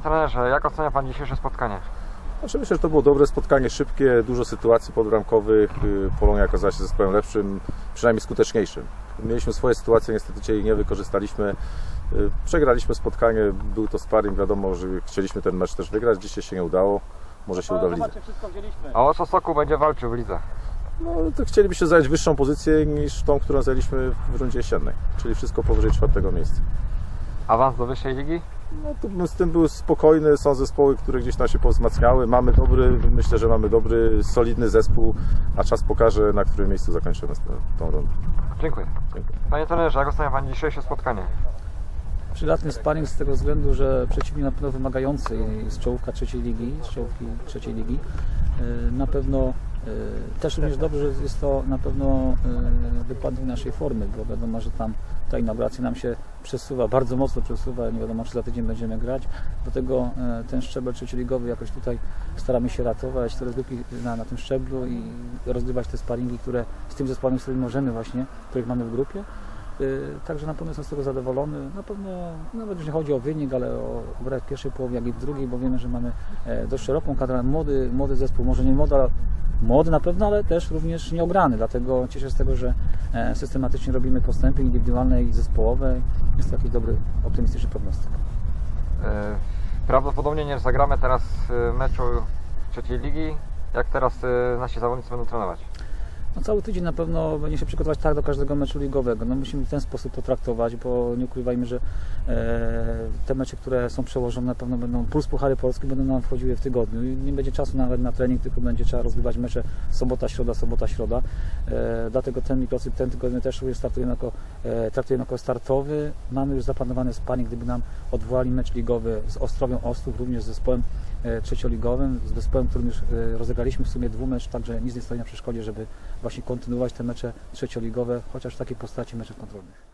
trenerze, jak ocenia Pan dzisiejsze spotkanie? Znaczy myślę, że to było dobre spotkanie, szybkie, dużo sytuacji podbramkowych. Polonia okazała się zespołem lepszym, przynajmniej skuteczniejszym. Mieliśmy swoje sytuacje, niestety dzisiaj nie wykorzystaliśmy. Przegraliśmy spotkanie, był to sparring, wiadomo, że chcieliśmy ten mecz też wygrać, dzisiaj się nie udało, może się uda w lidze. A o co Sokół będzie walczył w lidze? No, to chcielibyśmy zająć wyższą pozycję niż tą, którą zajęliśmy w rundzie jesiennej, czyli wszystko powyżej 4. miejsca. Awans do wyższej ligi? No, to bym z tym był spokojny, są zespoły, które gdzieś tam się powzmacniały, myślę, że mamy dobry, solidny zespół, a czas pokaże, na którym miejscu zakończymy tą rundę. Dziękuję. Panie trenerze, jak ocenia Pan dzisiejsze spotkanie? Przydatny sparring z tego względu, że przeciwnik na pewno wymagający z czołówki trzeciej ligi. Na pewno też również dobrze, że jest to na pewno wykładnik naszej formy, bo wiadomo, że tam ta inauguracja nam się przesuwa, bardzo mocno przesuwa, nie wiadomo, czy za tydzień będziemy grać. Dlatego ten szczebel trzecioligowy jakoś tutaj staramy się ratować, te rozgrywki na tym szczeblu i rozgrywać te sparingi, które z tym zespołem, z którymi możemy właśnie, których mamy w grupie. Także na pewno jestem z tego zadowolony. Na pewno nawet już nie chodzi o wynik, ale o grę w pierwszej połowie, jak i w drugiej, bo wiemy, że mamy dość szeroką kadrę, młody zespół, może nie młody na pewno, ale też również nieograny. Dlatego cieszę się z tego, że systematycznie robimy postępy indywidualne i zespołowe. Jest to jakiś dobry, optymistyczny prognostyk. Prawdopodobnie nie zagramy teraz meczu trzeciej ligi. Jak teraz nasi zawodnicy będą trenować? No, cały tydzień na pewno będzie się przygotować tak do każdego meczu ligowego. No, musimy w ten sposób to traktować, bo nie ukrywajmy, że te mecze, które są przełożone, na pewno będą, plus Puchary Polski będą nam wchodziły w tygodniu i nie będzie czasu nawet na trening, tylko będzie trzeba rozgrywać mecze sobota, środa. Dlatego ten mikrocyp, ten tygodniu też również traktujemy jako startowy. Mamy już zaplanowany sparring, gdyby nam odwołali mecz ligowy z Ostrowią Ostrów, również z zespołem trzecioligowym, z zespołem, którym już rozegraliśmy w sumie dwumecz, także nic nie stoi na przeszkodzie, żeby właśnie kontynuować te mecze trzecioligowe, chociaż w takiej postaci meczów kontrolnych.